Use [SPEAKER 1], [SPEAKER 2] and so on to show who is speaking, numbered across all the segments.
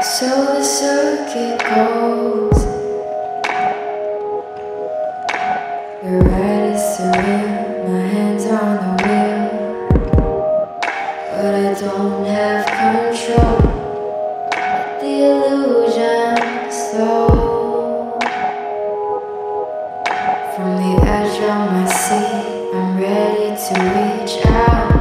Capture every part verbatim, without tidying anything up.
[SPEAKER 1] So the circuit goes. You're ready to surreal. My hands are on the wheel, but I don't have control. Let the illusion slow. From the edge of my seat, I'm ready to reach out.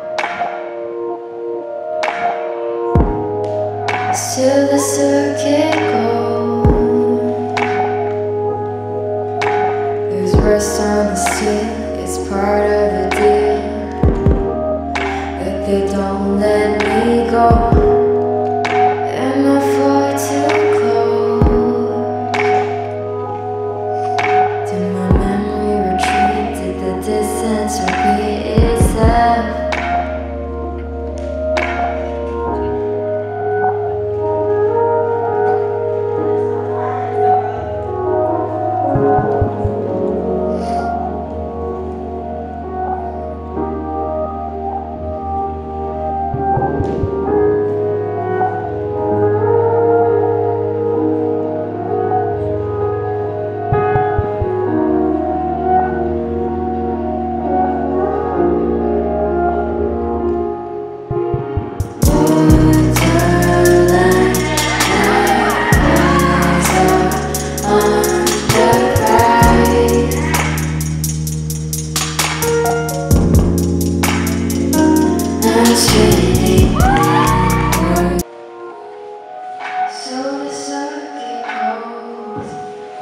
[SPEAKER 1] Still the circuit goes. There's rust on the steel, it's part of the deal, but they don't let me go. Am I far too close? Did my memory retreat? Did the distance repeat itself? So the circuit goes.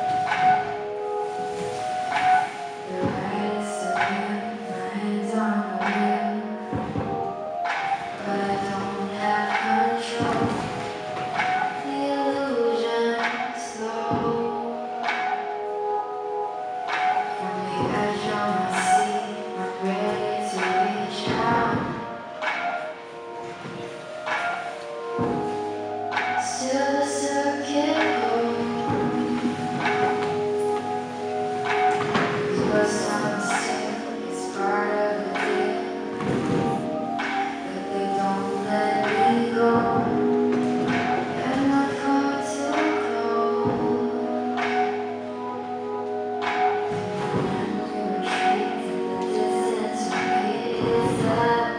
[SPEAKER 1] The ride is surreal. My hands on the wheel, but I don't have control. The illusion slow. From the edge of my seat, I'm ready to reach out. Still the circuit goes. There's rust on the steel, it's part of the deal, but they don't let me go. Am I far too close? Memory retreats in the distance repeats itself.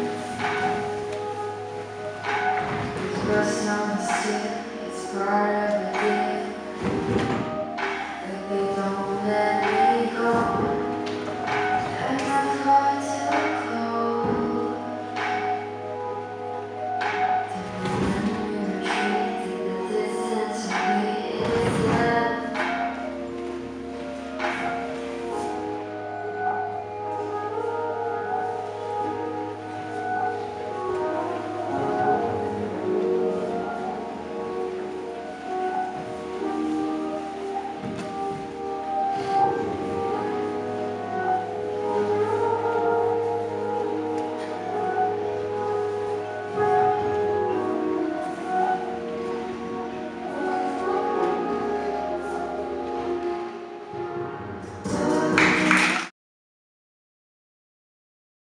[SPEAKER 1] Rust on the steel, it's part of